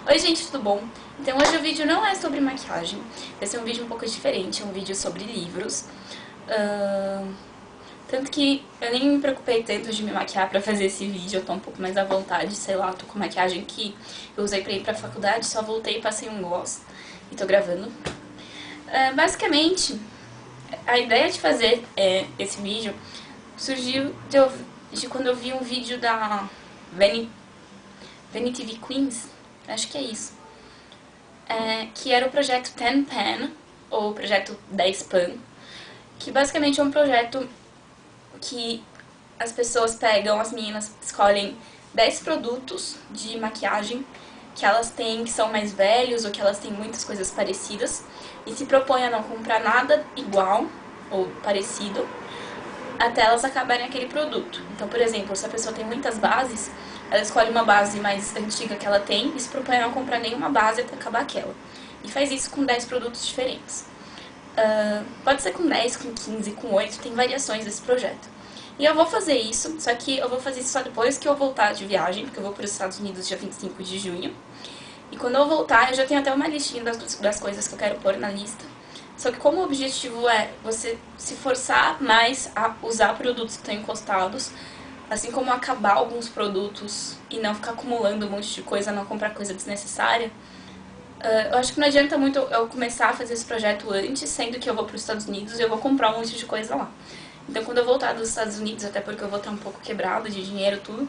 Oi gente, tudo bom? Então hoje o vídeo não é sobre maquiagem, vai ser um vídeo um pouco diferente, é um vídeo sobre livros. Tanto que eu nem me preocupei tanto de me maquiar pra fazer esse vídeo, eu tô um pouco mais à vontade, sei lá, tô com maquiagem que eu usei pra ir pra faculdade, só voltei e passei um gloss e tô gravando. Basicamente, a ideia de fazer esse vídeo surgiu de quando eu vi um vídeo da Vanity TV Queens, acho que é isso. Que era o projeto 10 Pan, ou o projeto 10 Pan, que basicamente é um projeto que as pessoas pegam, as meninas escolhem 10 produtos de maquiagem que elas têm, que são mais velhos ou que elas têm muitas coisas parecidas, e se propõem a não comprar nada igual ou parecido até elas acabarem aquele produto. Então, por exemplo, se a pessoa tem muitas bases, ela escolhe uma base mais antiga que ela tem e se propõe a não comprar nenhuma base até acabar aquela. E faz isso com 10 produtos diferentes. Pode ser com 10, com 15, com 8, tem variações desse projeto. E eu vou fazer isso, só que eu vou fazer isso só depois que eu voltar de viagem, porque eu vou para os Estados Unidos dia 25 de junho. E quando eu voltar, eu já tenho até uma listinha das coisas que eu quero pôr na lista. Só que como o objetivo é você se forçar mais a usar produtos que estão encostados, assim como acabar alguns produtos e não ficar acumulando um monte de coisa, não comprar coisa desnecessária, eu acho que não adianta muito eu começar a fazer esse projeto antes, sendo que eu vou para os Estados Unidos e eu vou comprar um monte de coisa lá. Então quando eu voltar dos Estados Unidos, até porque eu vou estar um pouco quebrado de dinheiro tudo,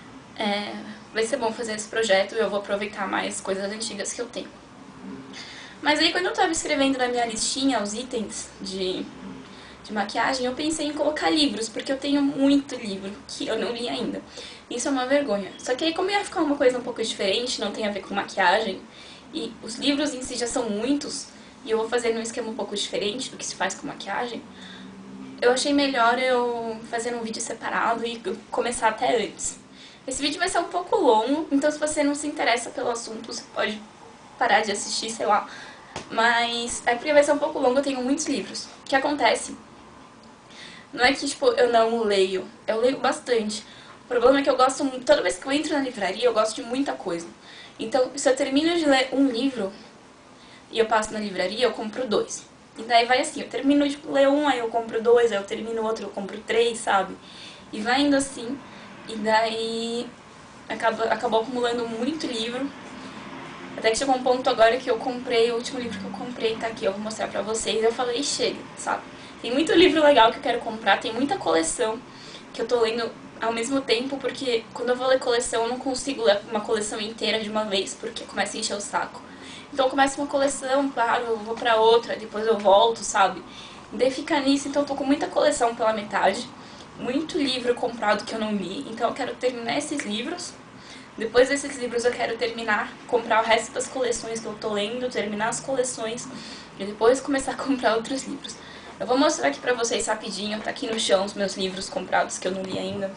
vai ser bom fazer esse projeto e eu vou aproveitar mais coisas antigas que eu tenho. Mas aí quando eu tava escrevendo na minha listinha os itens de maquiagem, eu pensei em colocar livros, porque eu tenho muito livro que eu não li ainda. Isso é uma vergonha. Só que aí como ia ficar uma coisa um pouco diferente, não tem a ver com maquiagem, e os livros em si já são muitos, e eu vou fazer num esquema um pouco diferente do que se faz com maquiagem, eu achei melhor eu fazer um vídeo separado e começar até antes. Esse vídeo vai ser um pouco longo, então se você não se interessa pelo assunto, você pode parar de assistir, sei lá. Mas é porque vai ser um pouco longo, eu tenho muitos livros. O que acontece? Não é que, tipo, eu não leio. Eu leio bastante. O problema é que eu gosto muito... Toda vez que eu entro na livraria, eu gosto de muita coisa. Então, se eu termino de ler um livro e eu passo na livraria, eu compro 2. E daí vai assim, eu termino de ler um, aí eu compro 2, aí eu termino outro, eu compro 3, sabe? E vai indo assim, e daí acabou acumulando muito livro. Até que chegou um ponto agora que eu comprei, o último livro que eu comprei tá aqui, eu vou mostrar pra vocês. Eu falei, chega, sabe? Tem muito livro legal que eu quero comprar, tem muita coleção que eu tô lendo ao mesmo tempo, porque quando eu vou ler coleção eu não consigo ler uma coleção inteira de uma vez, porque começa a encher o saco. Então eu começo uma coleção, paro, eu vou pra outra, depois eu volto, sabe? E daí fica nisso, então eu tô com muita coleção pela metade, muito livro comprado que eu não li, então eu quero terminar esses livros. Depois desses livros eu quero terminar, comprar o resto das coleções que eu tô lendo, terminar as coleções e depois começar a comprar outros livros. Eu vou mostrar aqui pra vocês rapidinho, tá aqui no chão os meus livros comprados que eu não li ainda.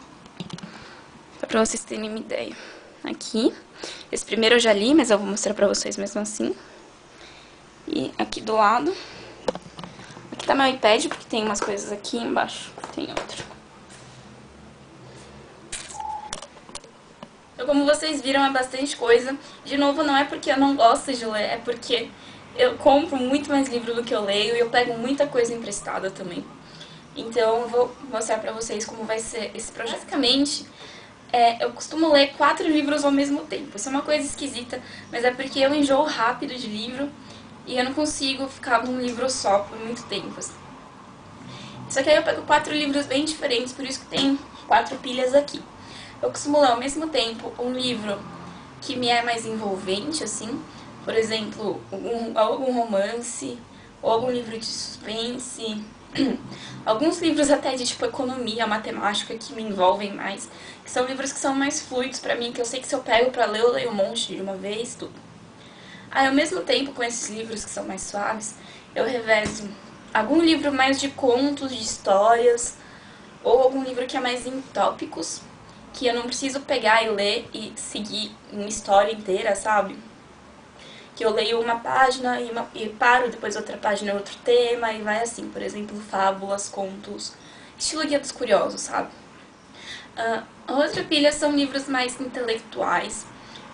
Pra vocês terem uma ideia. Aqui, esse primeiro eu já li, mas eu vou mostrar pra vocês mesmo assim. E aqui do lado, aqui tá meu iPad, porque tem umas coisas aqui embaixo, tem outro. Então, como vocês viram, é bastante coisa. De novo, não é porque eu não gosto de ler, é porque eu compro muito mais livro do que eu leio e eu pego muita coisa emprestada também. Então, eu vou mostrar pra vocês como vai ser esse projeto. Basicamente, eu costumo ler 4 livros ao mesmo tempo. Isso é uma coisa esquisita, mas é porque eu enjoo rápido de livro e eu não consigo ficar num livro só por muito tempo. Assim. Só que aí eu pego 4 livros bem diferentes, por isso que tem 4 pilhas aqui. Eu costumo ler ao mesmo tempo um livro que me é mais envolvente, assim, por exemplo, algum romance, ou algum livro de suspense, alguns livros até de tipo economia, matemática que me envolvem mais, que são livros que são mais fluidos pra mim, que eu sei que se eu pego pra ler, eu leio um monte de uma vez, tudo. Aí ao mesmo tempo, com esses livros que são mais suaves, eu revezo algum livro mais de contos, de histórias, ou algum livro que é mais em tópicos, que eu não preciso pegar e ler e seguir uma história inteira, sabe? Que eu leio uma página e paro, depois outra página, outro tema, e vai assim, por exemplo, fábulas, contos, estilo Guia dos Curiosos, sabe? A outra pilha são livros mais intelectuais,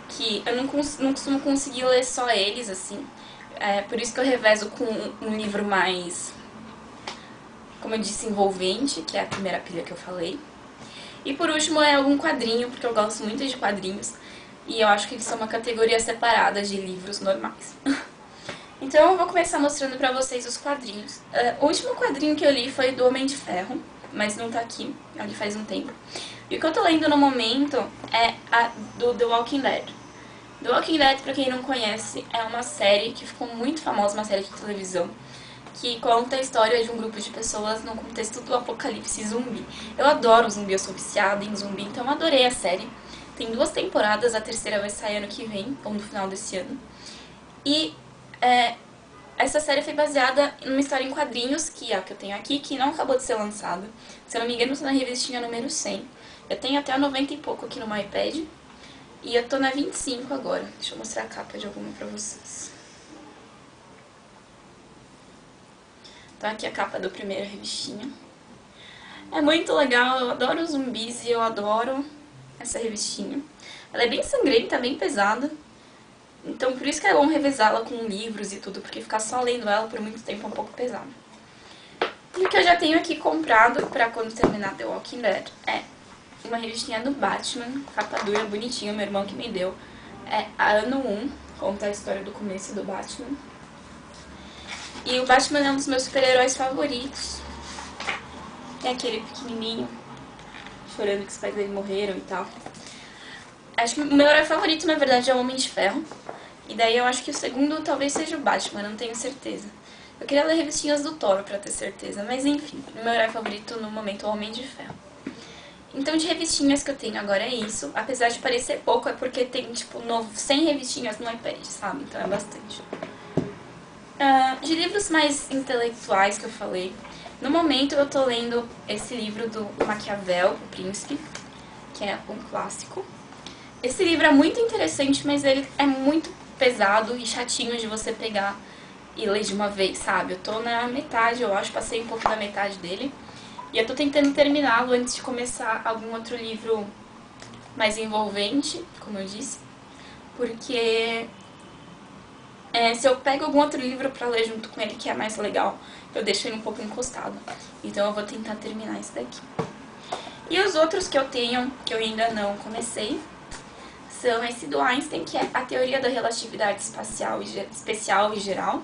que eu não costumo conseguir ler só eles, assim. É por isso que eu revezo com um livro mais, como eu disse, envolvente, que é a primeira pilha que eu falei. E por último é algum quadrinho, porque eu gosto muito de quadrinhos. E eu acho que eles são uma categoria separada de livros normais. Então eu vou começar mostrando pra vocês os quadrinhos. O último quadrinho que eu li foi do Homem de Ferro, mas não tá aqui, ali faz um tempo. E o que eu tô lendo no momento é do The Walking Dead. The Walking Dead, pra quem não conhece, é uma série que ficou muito famosa, uma série de televisão, que conta a história de um grupo de pessoas no contexto do apocalipse zumbi. Eu adoro zumbi, eu sou viciada em zumbi, então eu adorei a série. Tem 2 temporadas, a terceira vai sair ano que vem, ou no final desse ano. E essa série foi baseada numa história em quadrinhos, que é a que eu tenho aqui, que não acabou de ser lançada. Se eu não me engano, eu tô na revistinha número 100. Eu tenho até a 90 e pouco aqui no meu iPad. E eu tô na 25 agora. Deixa eu mostrar a capa de alguma pra vocês. Então aqui a capa da primeira revistinha. É muito legal, eu adoro zumbis e eu adoro essa revistinha. Ela é bem sangrenta, bem pesada. Então por isso que é bom revezá-la com livros e tudo, porque ficar só lendo ela por muito tempo é um pouco pesado. E o que eu já tenho aqui comprado pra quando terminar The Walking Dead é uma revistinha do Batman, capa dura, bonitinha, meu irmão que me deu. É a Ano 1, conta a história do começo do Batman. E o Batman é um dos meus super-heróis favoritos. É aquele pequenininho, chorando que os pais dele morreram e tal. Acho que o meu herói favorito, na verdade, é o Homem de Ferro. E daí eu acho que o segundo talvez seja o Batman, não tenho certeza. Eu queria ler revistinhas do Thor pra ter certeza, mas enfim, o meu herói favorito no momento é o Homem de Ferro. Então de revistinhas que eu tenho agora é isso. Apesar de parecer pouco, é porque tem tipo 100 revistinhas no iPad, sabe? Então é bastante. De livros mais intelectuais que eu falei, no momento eu tô lendo esse livro do Maquiavel, O Príncipe, que é um clássico. Esse livro é muito interessante, mas ele é muito pesado e chatinho de você pegar e ler de uma vez, sabe? Eu tô na metade, eu acho, passei um pouco da metade dele. E eu tô tentando terminá-lo antes de começar algum outro livro mais envolvente, como eu disse. Porque se eu pego algum outro livro pra ler junto com ele que é mais legal, eu deixo ele um pouco encostado. Então eu vou tentar terminar esse daqui. E os outros que eu tenho, que eu ainda não comecei, são esse do Einstein, que é a teoria da relatividade especial e geral.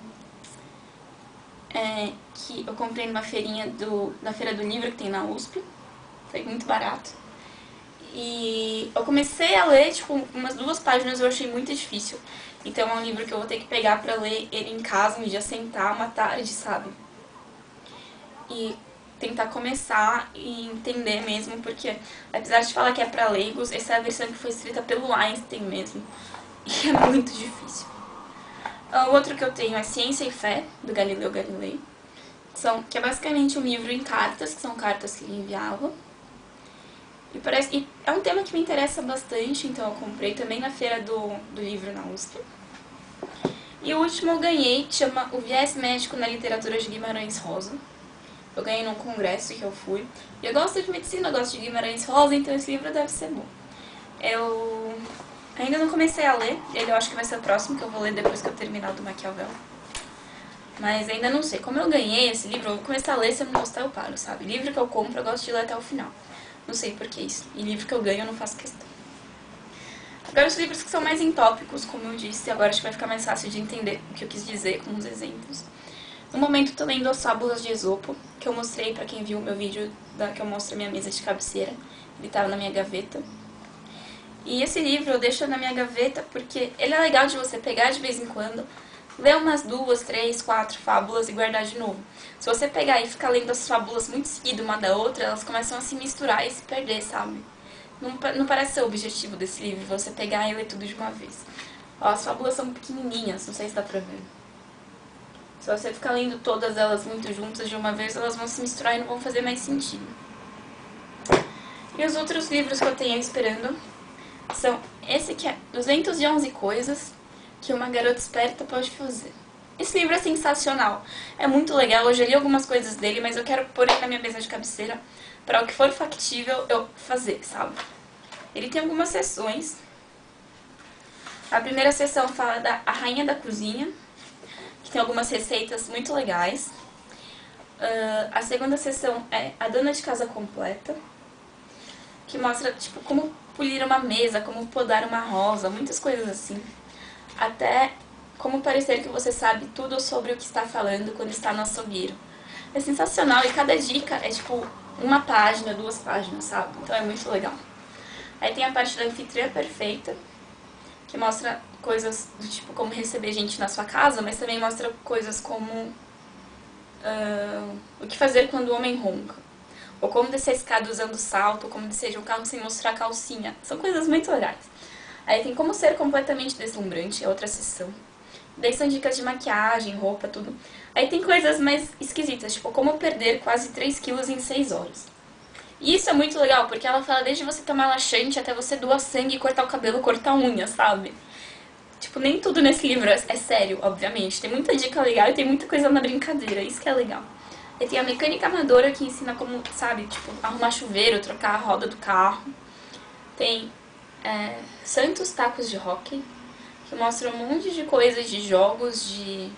Que eu comprei numa feirinha na Feira do Livro que tem na USP. Foi muito barato. E eu comecei a ler, tipo, umas 2 páginas eu achei muito difícil. Então é um livro que eu vou ter que pegar pra ler ele em casa, um dia sentar uma tarde, sabe? E tentar começar e entender mesmo, porque apesar de falar que é pra leigos, essa é a versão que foi escrita pelo Einstein mesmo. E é muito difícil. O outro que eu tenho é Ciência e Fé, do Galileu Galilei, que é basicamente um livro em cartas, que são cartas que ele enviava. E é um tema que me interessa bastante, então eu comprei também na feira do livro na USP. E o último eu ganhei, que chama O Viés Médico na Literatura de Guimarães Rosa. Eu ganhei num congresso que eu fui. E eu gosto de medicina, eu gosto de Guimarães Rosa, então esse livro deve ser bom. Eu ainda não comecei a ler, ele eu acho que vai ser o próximo que eu vou ler depois que eu terminar o do Maquiavel. Mas ainda não sei. Como eu ganhei esse livro, eu vou começar a ler, se eu não gostar eu paro, sabe? Livro que eu compro, eu gosto de ler até o final. Não sei por que isso. E livro que eu ganho, eu não faço questão. Agora os livros que são mais em tópicos, como eu disse, agora acho que vai ficar mais fácil de entender o que eu quis dizer com os exemplos. No momento eu tô lendo As Fábulas de Esopo, que eu mostrei pra quem viu o meu vídeo que eu mostro a minha mesa de cabeceira. Ele tava na minha gaveta. E esse livro eu deixo na minha gaveta porque ele é legal de você pegar de vez em quando, ler umas 2, 3, 4 fábulas e guardar de novo. Se você pegar e ficar lendo as fábulas muito seguido uma da outra, elas começam a se misturar e se perder, sabe? Não parece ser o objetivo desse livro, você pegar e ler tudo de uma vez. Ó, as fábulas são pequenininhas, não sei se dá pra ver. Se você ficar lendo todas elas muito juntas de uma vez, elas vão se misturar e não vão fazer mais sentido. E os outros livros que eu tenho esperando são esse que é 211 Coisas que uma Garota Esperta Pode Fazer. Esse livro é sensacional, é muito legal, eu já li algumas coisas dele, mas eu quero pôr ele na minha mesa de cabeceira para o que for factível eu fazer, sabe? Ele tem algumas seções, A primeira sessão fala da A Rainha da Cozinha, que tem algumas receitas muito legais. A segunda sessão é A Dona de Casa Completa, que mostra tipo como polir uma mesa, como podar uma rosa, muitas coisas assim. Até como parecer que você sabe tudo sobre o que está falando quando está no açougueiro. É sensacional e cada dica é tipo uma página, 2 páginas, sabe? Então é muito legal. Aí tem a parte da anfitriã perfeita, que mostra coisas do tipo como receber gente na sua casa, mas também mostra coisas como o que fazer quando o homem ronca. Ou como descer a escada usando salto, ou como descer de um carro sem mostrar calcinha. São coisas muito legais. Aí tem como ser completamente deslumbrante, é outra sessão. Daí são dicas de maquiagem, roupa, tudo. Aí tem coisas mais esquisitas, tipo como perder quase 3 quilos em 6 horas. E isso é muito legal, porque ela fala desde você tomar laxante até você doar sangue, cortar o cabelo, cortar a unha, sabe? Tipo, nem tudo nesse livro é sério, obviamente. Tem muita dica legal e tem muita coisa na brincadeira, isso que é legal. E tem a mecânica amadora que ensina como, sabe, tipo, arrumar chuveiro, trocar a roda do carro. Tem Santos Tacos de Hóquei, que mostra um monte de coisas de jogos,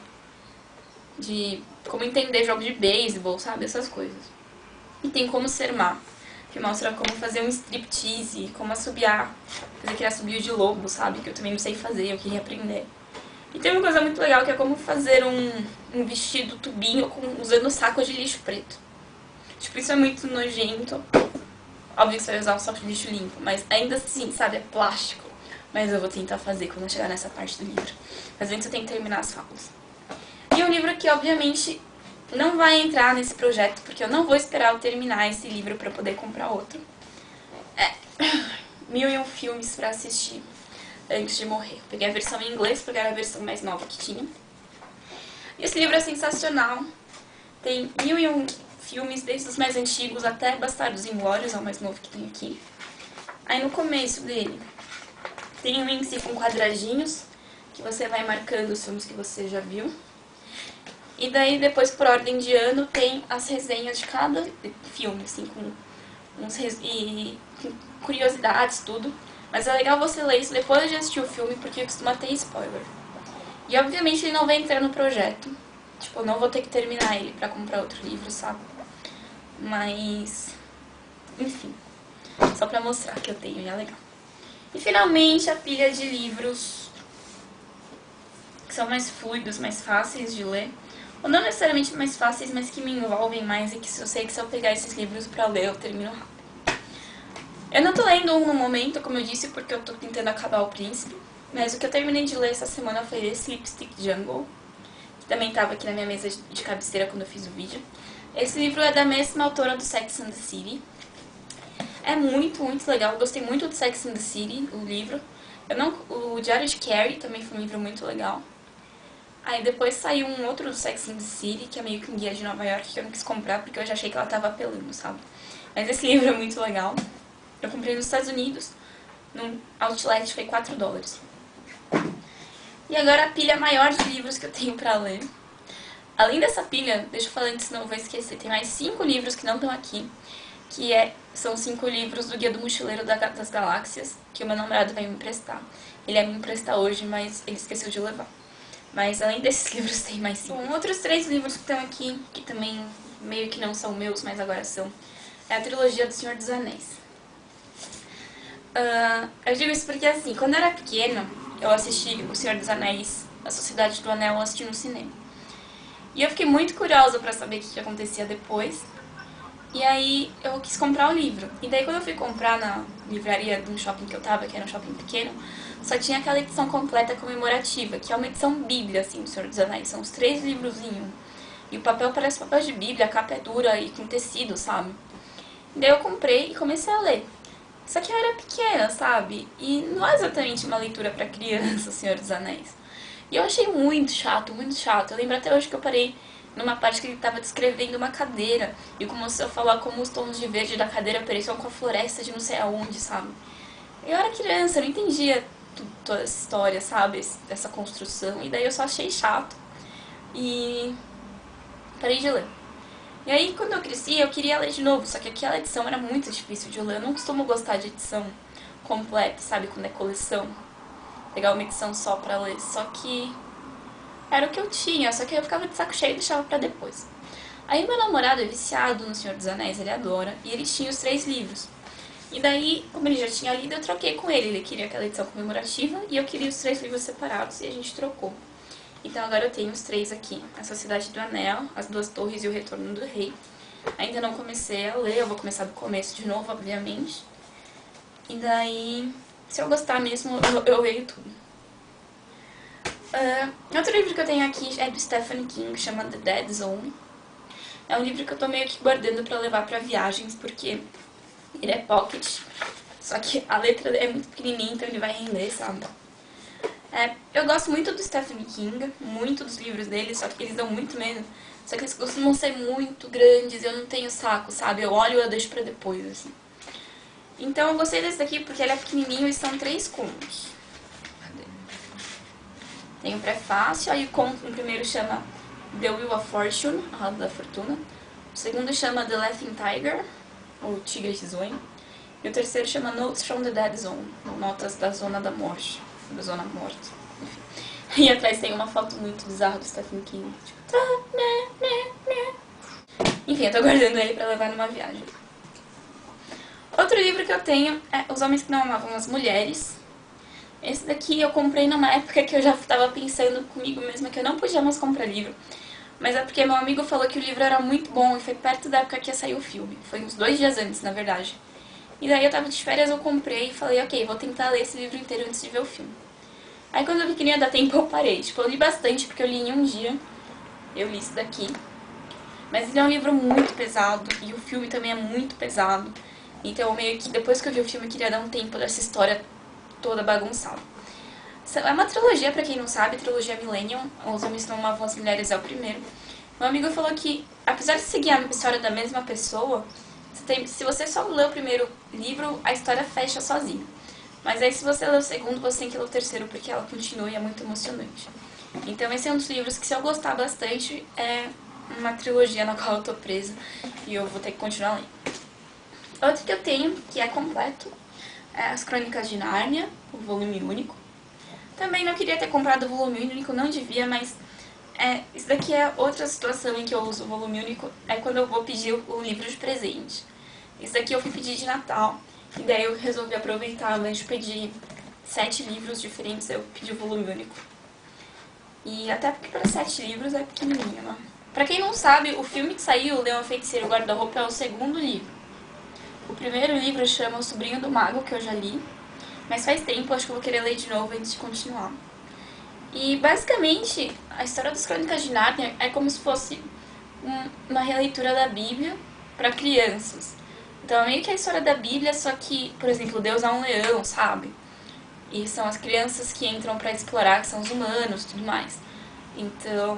de como entender jogos de beisebol, sabe, essas coisas. E tem Como Ser Má, que mostra como fazer um striptease, como assobiar, fazer aquele assobio de lobo, sabe, que eu também não sei fazer, eu queria aprender. E tem uma coisa muito legal que é como fazer um vestido tubinho usando saco de lixo preto. Tipo, isso é muito nojento. Óbvio que você vai usar um saco de lixo limpo, mas ainda assim, sabe, é plástico. Mas eu vou tentar fazer quando eu chegar nessa parte do livro. Mas antes eu tenho que terminar as falas. E um livro que, obviamente, não vai entrar nesse projeto, porque eu não vou esperar eu terminar esse livro pra poder comprar outro. É 1001 filmes pra assistir antes de morrer. Peguei a versão em inglês, porque era a versão mais nova que tinha. E esse livro é sensacional. Tem 1001 filmes, desde os mais antigos até Bastardos Inglórios, é o mais novo que tem aqui. Aí no começo dele tem um índice com quadradinhos, que você vai marcando os filmes que você já viu. E daí depois, por ordem de ano, tem as resenhas de cada filme, assim, com curiosidades, tudo. Mas é legal você ler isso depois de assistir o filme, porque costuma ter spoiler. E obviamente ele não vai entrar no projeto. Tipo, eu não vou ter que terminar ele pra comprar outro livro, sabe? Mas... enfim. Só pra mostrar que eu tenho e é legal. E finalmente a pilha de livros que são mais fluidos, mais fáceis de ler. Ou não necessariamente mais fáceis, mas que me envolvem mais e que eu sei que se eu pegar esses livros pra ler, eu termino rápido. Eu não tô lendo um no momento, como eu disse, porque eu tô tentando acabar O Príncipe. Mas o que eu terminei de ler essa semana foi esse Lipstick Jungle, que também tava aqui na minha mesa de cabeceira quando eu fiz o vídeo. Esse livro é da mesma autora do Sex and the City. É muito, muito legal. Eu gostei muito do Sex and the City, o livro. O Diário de Carrie também foi um livro muito legal. Aí depois saiu um outro do Sex and the City, que é meio que um guia de Nova York, que eu não quis comprar porque eu já achei que ela tava apelando, sabe? Mas esse livro é muito legal. Eu comprei nos Estados Unidos, num outlet, foi $4. E agora a pilha maior de livros que eu tenho pra ler. Além dessa pilha, deixa eu falar antes, senão eu vou esquecer, tem mais 5 livros que não estão aqui, que são 5 livros do Guia do Mochileiro das Galáxias, que o meu namorado vai me emprestar. Ele ia me emprestar hoje, mas ele esqueceu de levar. Mas além desses livros tem mais 5. Bom, outros 3 livros que estão aqui, que também meio que não são meus, mas agora são, é a trilogia do Senhor dos Anéis. Eu digo isso porque assim, quando eu era pequena, eu assisti O Senhor dos Anéis, A Sociedade do Anel, eu assisti no cinema. E eu fiquei muito curiosa pra saber o que acontecia depois. E aí eu quis comprar o livro. E daí quando eu fui comprar na livraria de um shopping que eu tava, que era um shopping pequeno, só tinha aquela edição completa comemorativa, que é uma edição bíblia, assim, do Senhor dos Anéis. São os 3 livros em um. E o papel parece papel de bíblia, a capa é dura e com tecido, sabe? E daí eu comprei e comecei a ler. Só que eu era pequena, sabe? E não é exatamente uma leitura pra criança, O Senhor dos Anéis. E eu achei muito chato, muito chato. Eu lembro até hoje que eu parei numa parte que ele estava descrevendo uma cadeira e começou a falar como os tons de verde da cadeira pareciam com a floresta de não sei aonde, sabe? Eu era criança, eu não entendia toda essa história, sabe? Essa construção. E daí eu só achei chato. E parei de ler. E aí, quando eu cresci, eu queria ler de novo, só que aquela edição era muito difícil de ler. Eu não costumo gostar de edição completa, sabe? Quando é coleção. pegar uma edição só pra ler, só que era o que eu tinha, só que eu ficava de saco cheio e deixava pra depois. Aí meu namorado é viciado no Senhor dos Anéis, ele adora, e ele tinha os 3 livros. E daí, como ele já tinha lido, eu troquei com ele. Ele queria aquela edição comemorativa e eu queria os 3 livros separados e a gente trocou. Então agora eu tenho os 3 aqui. A Sociedade do Anel, As Duas Torres e O Retorno do Rei. Ainda não comecei a ler, eu vou começar do começo de novo, obviamente. E daí, se eu gostar mesmo, eu leio tudo. Outro livro que eu tenho aqui é do Stephen King, chama The Dead Zone. É um livro que eu tô meio que guardando pra levar pra viagens, porque ele é pocket, só que a letra é muito pequenininha, então ele vai render, sabe? Eu gosto muito do Stephen King, muito dos livros dele, só que eles dão muito medo. Só que eles costumam ser muito grandes e eu não tenho saco, sabe? Eu olho e eu deixo pra depois, assim. Então eu gostei desse daqui porque ele é pequenininho e são 3 contos. Cadê? Tem um prefácio, aí o primeiro chama The Wheel of Fortune, a Roda da Fortuna. O segundo chama The Laughing Tiger, ou Tigre Risonho. E o terceiro chama Notes from the Dead Zone, Notas da Zona da Morte, da Zona Morta, enfim. E atrás tem uma foto muito bizarra do Stephen King, tipo... Enfim, eu tô guardando ele pra levar numa viagem. Outro livro que eu tenho é Os Homens que Não Amavam as Mulheres. Esse daqui eu comprei numa época que eu já tava pensando comigo mesma que eu não podia mais comprar livro. Mas é porque meu amigo falou que o livro era muito bom e foi perto da época que ia sair o filme. Foi uns 2 dias antes, na verdade. E daí eu tava de férias, eu comprei e falei, ok, vou tentar ler esse livro inteiro antes de ver o filme. Aí quando eu vi que não ia dar tempo, eu parei. Tipo, eu li bastante, porque eu li em um dia. Eu li isso daqui. Mas ele é um livro muito pesado, e o filme também é muito pesado. Então, meio que depois que eu vi o filme, eu queria dar um tempo dessa história toda bagunçada. É uma trilogia, pra quem não sabe, trilogia Millennium. Os Homens que Não Amavam as Mulheres é o primeiro. Meu amigo falou que, apesar de seguir a história da mesma pessoa, se você só ler o primeiro livro, a história fecha sozinha. Mas aí se você ler o segundo, você tem que ler o terceiro, porque ela continua e é muito emocionante. Então esse é um dos livros que, se eu gostar bastante, é uma trilogia na qual eu tô presa e eu vou ter que continuar lendo. Outro que eu tenho, que é completo, é As Crônicas de Nárnia, o volume único. Também não queria ter comprado o volume único, não devia, mas isso daqui é outra situação em que eu uso o volume único, é quando eu vou pedir o livro de presente. Isso daqui eu fui pedir de Natal, e daí eu resolvi aproveitar, ao invés de pedir 7 livros diferentes, eu pedi o volume único. E até porque para 7 livros é pequenininho, né? Pra quem não sabe, o filme que saiu, O Leão Feiticeiro e o Guarda-Roupa, é o segundo livro. O primeiro livro chama O Sobrinho do Mago, que eu já li, mas faz tempo, acho que eu vou querer ler de novo antes de continuar. E basicamente, a história das Crônicas de Nárnia é como se fosse uma releitura da Bíblia para crianças. Então é meio que a história da Bíblia, só que, por exemplo, Deus é um leão, sabe? E são as crianças que entram pra explorar, que são os humanos e tudo mais. Então,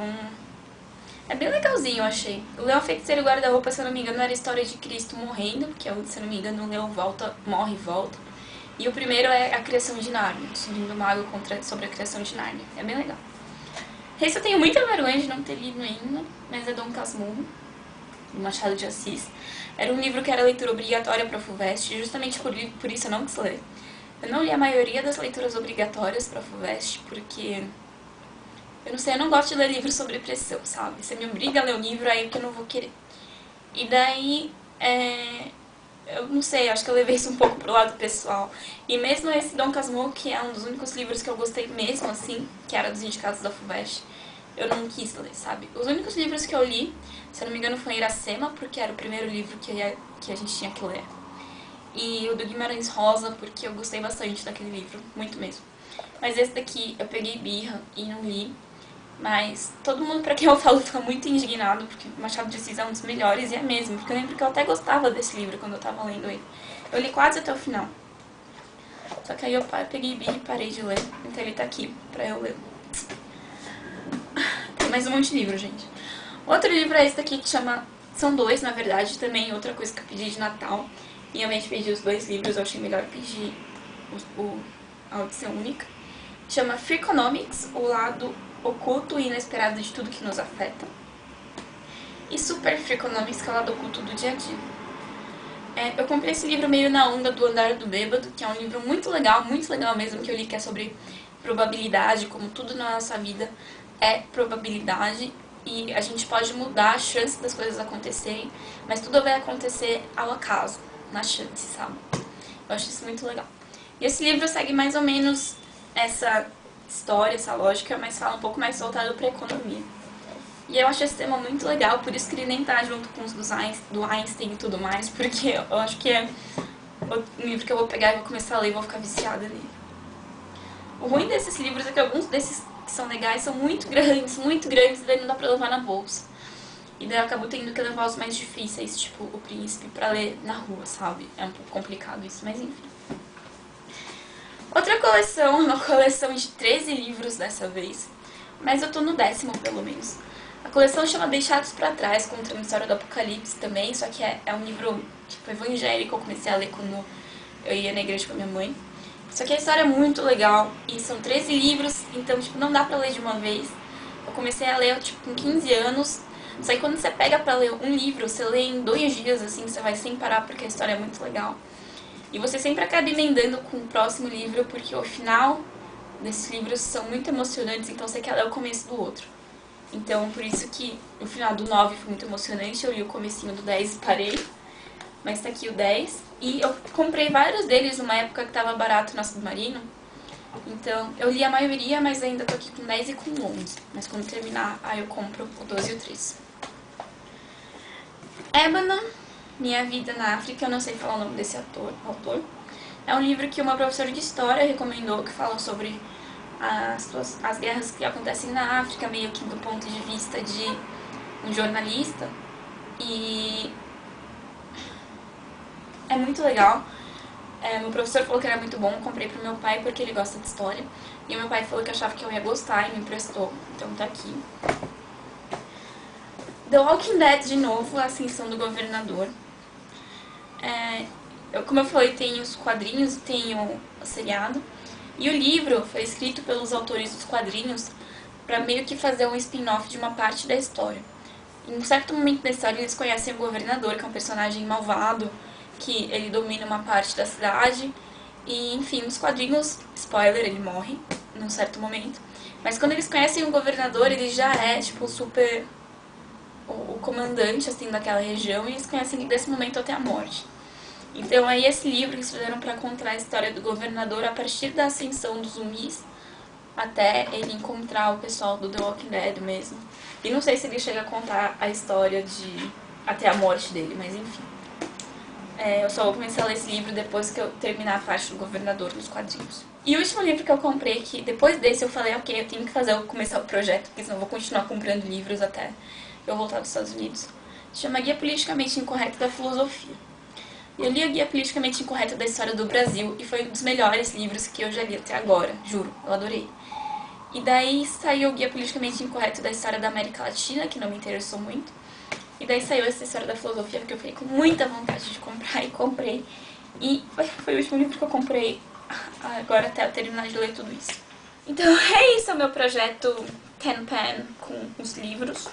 é bem legalzinho, eu achei. O Leão Feiticeiro e Guarda-Roupa, se eu não me engano, era a história de Cristo morrendo, porque, se eu não me engano, o leão morre e volta. E o primeiro é a criação de Nárnia, o Sobrinho do Mago sobre a criação de Nárnia. É bem legal. Esse eu tenho muita vergonha de não ter lido ainda, mas é Dom Casmurro, do Machado de Assis. Era um livro que era leitura obrigatória para a FUVEST, e justamente por isso eu não quis ler. Eu não li a maioria das leituras obrigatórias para a FUVEST, porque... eu não sei, eu não gosto de ler livros sobre pressão, sabe? Você me obriga a ler um livro, aí que eu não vou querer. E daí, eu não sei, acho que eu levei isso um pouco pro lado pessoal. E mesmo esse Dom Casmurro, que é um dos únicos livros que eu gostei mesmo, assim, que era dos indicados da FUVEST, eu não quis ler, sabe? Os únicos livros que eu li, se eu não me engano, foi Iracema, porque era o primeiro livro que a gente tinha que ler. E o do Guimarães Rosa, porque eu gostei bastante daquele livro, muito mesmo. Mas esse daqui eu peguei birra e não li. Mas todo mundo pra quem eu falo fica muito indignado, porque Machado de Assis é um dos melhores, e é mesmo. Porque eu lembro que eu até gostava desse livro quando eu tava lendo ele. Eu li quase até o final. Só que aí eu peguei birra e parei de ler. Então ele tá aqui pra eu ler. Tem mais um monte de livro, gente. Outro livro é esse daqui que chama... são 2, na verdade, também outra coisa que eu pedi de Natal. E ao invés de pedir os 2 livros, eu achei melhor pedir a audição única. Chama Freakonomics, o lado oculto e inesperado de tudo que nos afeta. E Super Freakonomics, que é o lado oculto do dia a dia. Eu comprei esse livro meio na onda do Andar do Bêbado, que é um livro muito legal mesmo, que eu li, que é sobre probabilidade, como tudo na nossa vida é probabilidade, e a gente pode mudar a chance das coisas acontecerem, mas tudo vai acontecer ao acaso, na chance, sabe? Eu acho isso muito legal. E esse livro segue mais ou menos essa história, essa lógica, mas fala um pouco mais voltado para economia. E eu acho esse tema muito legal, por isso que ele nem tá junto com os do Einstein e tudo mais, porque eu acho que é um livro que eu vou pegar e vou começar a ler e vou ficar viciada nele. O ruim desses livros é que alguns desses que são legais são muito grandes, e daí não dá pra levar na bolsa. E daí eu acabo tendo que levar os mais difíceis, tipo O Príncipe, pra ler na rua, sabe? É um pouco complicado isso, mas enfim. Outra coleção, uma coleção de 13 livros dessa vez, mas eu tô no 10º pelo menos. A coleção chama Deixados pra Trás, contando a história do Apocalipse também, só que é um livro tipo evangélico, eu comecei a ler quando eu ia na igreja com a minha mãe. Só que a história é muito legal e são 13 livros, então tipo, não dá pra ler de uma vez. Eu comecei a ler tipo, com 15 anos, só que quando você pega pra ler um livro, você lê em 2 dias, assim, você vai sem parar porque a história é muito legal. E você sempre acaba emendando com o próximo livro, porque o final desses livros são muito emocionantes, então você quer ler o começo do outro. Então, por isso que o final do 9 foi muito emocionante, eu li o comecinho do 10 e parei, mas tá aqui o 10. E eu comprei vários deles numa época que tava barato na Submarino, então eu li a maioria, mas ainda tô aqui com 10 e com 11. Mas quando terminar, aí eu compro o 12 e o 13. Ébano, Minha Vida na África, eu não sei falar o nome desse autor. É um livro que uma professora de história recomendou, que fala sobre as guerras que acontecem na África, meio que do ponto de vista de um jornalista. E é muito legal. Meu professor falou que era muito bom, comprei pro meu pai porque ele gosta de história. E o meu pai falou que achava que eu ia gostar e me emprestou, então tá aqui. The Walking Dead de novo, A Ascensão do Governador. Como eu falei, tem os quadrinhos, tem o seriado. E o livro foi escrito pelos autores dos quadrinhos para meio que fazer um spin-off de uma parte da história. Em um certo momento da história eles conhecem o governador, que é um personagem malvado, que ele domina uma parte da cidade. E enfim, nos quadrinhos, spoiler, ele morre num certo momento. Mas quando eles conhecem o governador, ele já é tipo super o comandante assim daquela região, e eles conhecem ele desse momento até a morte. Então aí esse livro eles fizeram para contar a história do governador a partir da ascensão dos zumbis até ele encontrar o pessoal do The Walking Dead mesmo. E não sei se ele chega a contar a história de até a morte dele, mas enfim. Eu só vou começar a ler esse livro depois que eu terminar a parte do governador nos quadrinhos. E o último livro que eu comprei, que depois desse eu falei, ok, eu tenho que começar o projeto, porque senão eu vou continuar comprando livros até eu voltar dos Estados Unidos, chama Guia Politicamente Incorreto da Filosofia. Eu li a Guia Politicamente Incorreto da História do Brasil e foi um dos melhores livros que eu já li até agora, juro, eu adorei. E daí saiu o Guia Politicamente Incorreto da História da América Latina, que não me interessou muito. E daí saiu essa História da Filosofia, porque eu fiquei com muita vontade de comprar e comprei. E foi o último livro que eu comprei agora até eu terminar de ler tudo isso. Então é isso, é o meu projeto Ten Pen com os livros.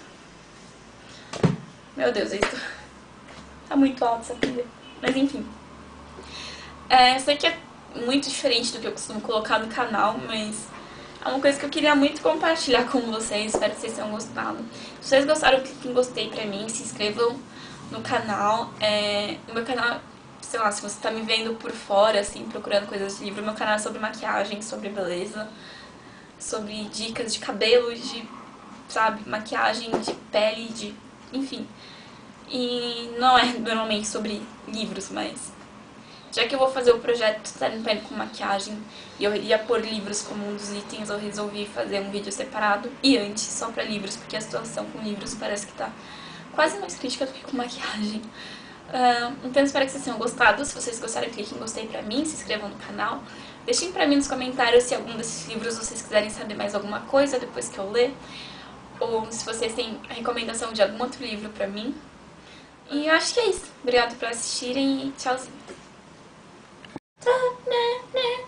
Meu Deus, isso tá muito alto essa pilha. Mas enfim. Eu sei que é muito diferente do que eu costumo colocar no canal, mas é uma coisa que eu queria muito compartilhar com vocês. Espero que vocês tenham gostado. Se vocês gostaram, cliquem em gostei pra mim, se inscrevam no canal. O meu canal, sei lá, se você tá me vendo por fora, assim, procurando coisas de livro, meu canal é sobre maquiagem, sobre beleza, sobre dicas de cabelo, de, sabe, maquiagem, de pele, enfim. E não é normalmente sobre livros, mas já que eu vou fazer o projeto Ten Pen com maquiagem e eu ia pôr livros como um dos itens, eu resolvi fazer um vídeo separado e antes só pra livros, porque a situação com livros parece que tá quase mais crítica do que com maquiagem. Então espero que vocês tenham gostado. Se vocês gostaram, cliquem em gostei pra mim, se inscrevam no canal. Deixem pra mim nos comentários se algum desses livros vocês quiserem saber mais alguma coisa depois que eu ler, ou se vocês têm a recomendação de algum outro livro pra mim. E eu acho que é isso. Obrigada por assistirem e tchauzinho.